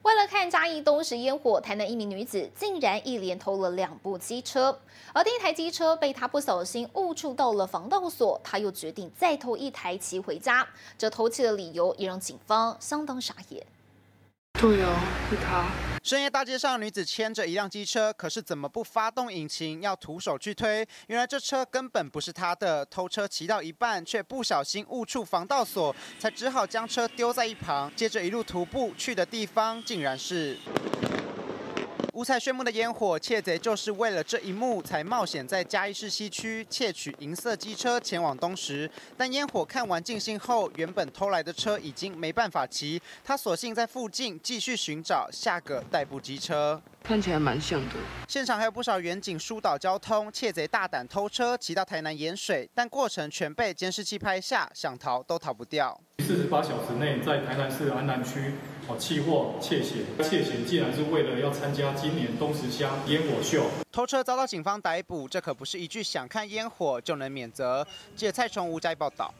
为了看嘉义东石烟火，台南一名女子竟然一连偷了2部机车，而第一台机车被她不小心误触到了防盗锁，她又决定再偷1台骑回家。这偷窃的理由也让警方相当傻眼。 对啊，是他。 深夜大街上，女子牵着一辆机车，可是怎么不发动引擎，要徒手去推？原来这车根本不是她的，偷车骑到一半，却不小心误触防盗锁，才只好将车丢在一旁，接着一路徒步去的地方，竟然是。 五彩炫目的烟火，窃贼就是为了这一幕才冒险在嘉义市西区窃取银色机车前往东石。但烟火看完尽兴后，原本偷来的车已经没办法骑，他索性在附近继续寻找下个代步机车。 看起来蛮像的。 现场还有不少远景疏导交通，窃贼大胆偷车骑到台南盐水，但过程全被监视器拍下，想逃都逃不掉。 48小时内在台南市安南区弃获窃嫌，窃嫌竟然是为了要参加今年东石乡烟火秀。 偷车遭到警方逮捕，这可不是一句想看烟火就能免责。记者蔡崇吴嘉义报道。